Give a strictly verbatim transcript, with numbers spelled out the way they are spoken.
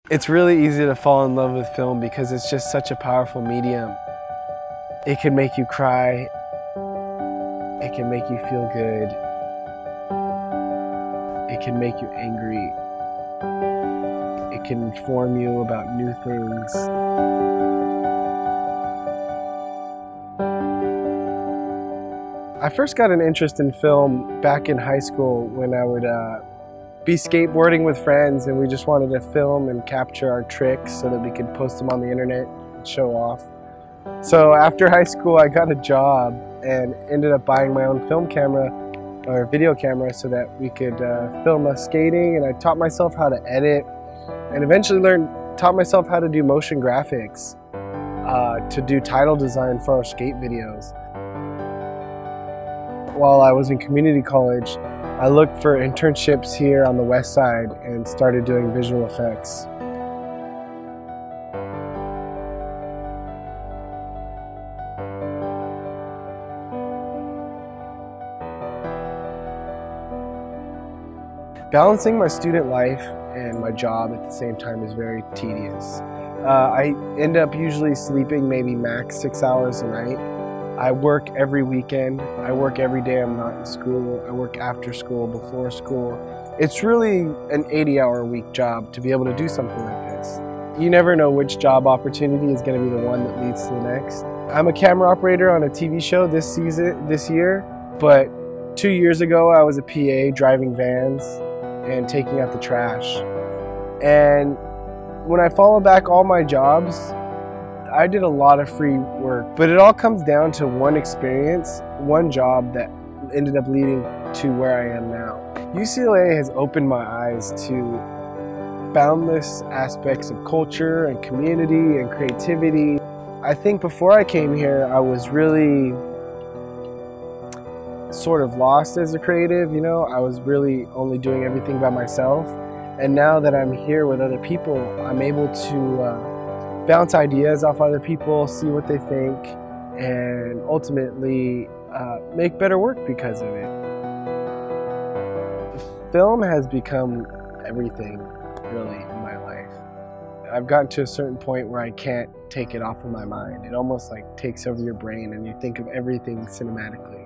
It's really easy to fall in love with film because it's just such a powerful medium. It can make you cry. It can make you feel good. It can make you angry. It can inform you about new things. I first got an interest in film back in high school when I would uh, be skateboarding with friends, and we just wanted to film and capture our tricks so that we could post them on the internet and show off. So after high school I got a job and ended up buying my own film camera or video camera so that we could uh, film us skating, and I taught myself how to edit and eventually learned taught myself how to do motion graphics uh, to do title design for our skate videos. While I was in community college, I looked for internships here on the west side and started doing visual effects. Balancing my student life and my job at the same time is very tedious. Uh, I end up usually sleeping maybe max six hours a night. I work every weekend. I work every day I'm not in school. I work after school, before school. It's really an eighty hour a week job to be able to do something like this. You never know which job opportunity is going to be the one that leads to the next. I'm a camera operator on a T V show this season, this year, but two years ago I was a P A driving vans and taking out the trash. And when I follow back all my jobs, I did a lot of free work, but it all comes down to one experience, one job that ended up leading to where I am now. U C L A has opened my eyes to boundless aspects of culture and community and creativity. I think before I came here, I was really sort of lost as a creative, you know? I was really only doing everything by myself. And now that I'm here with other people, I'm able to uh, bounce ideas off other people, see what they think, and ultimately uh, make better work because of it. Film has become everything, really, in my life. I've gotten to a certain point where I can't take it off of my mind. It almost like takes over your brain and you think of everything cinematically.